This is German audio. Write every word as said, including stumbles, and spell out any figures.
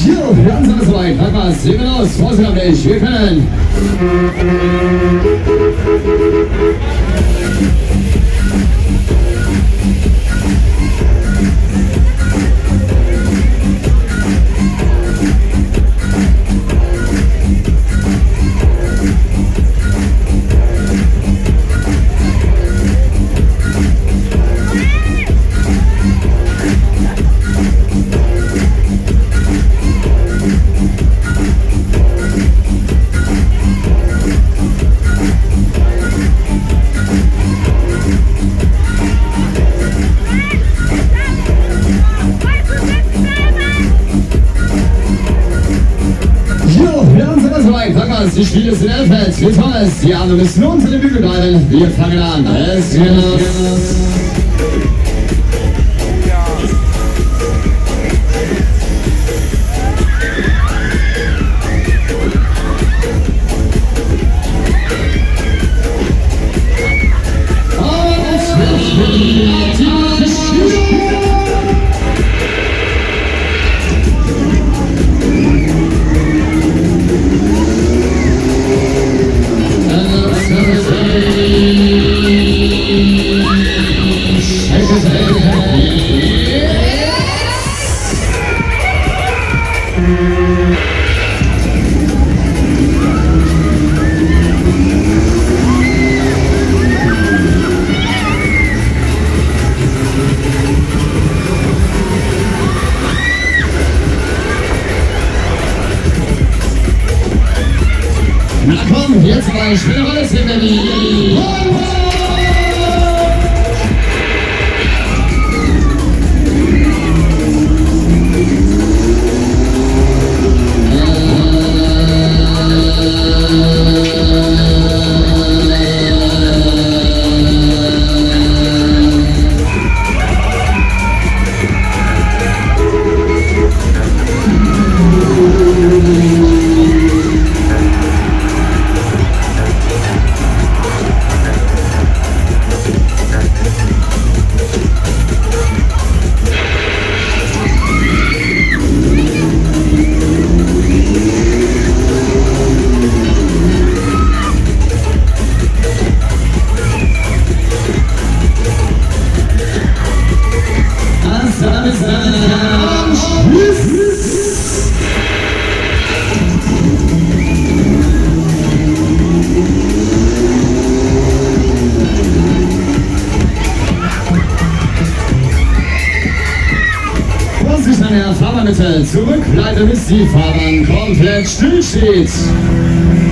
Jo, wir haben es soweit. Pack was, sehen wir aus. Vorsicht auf dich, wir können. Die Spiele sind eröffnet. Wie toll ist. Die Arme müssen unter den Bügel bleiben. Wir fangen an. Es geht los. Na komm, jetzt mal schnell alles hinter die. Fahrbahn bitte zurückbleiben, bis die Fahrbahn komplett still steht.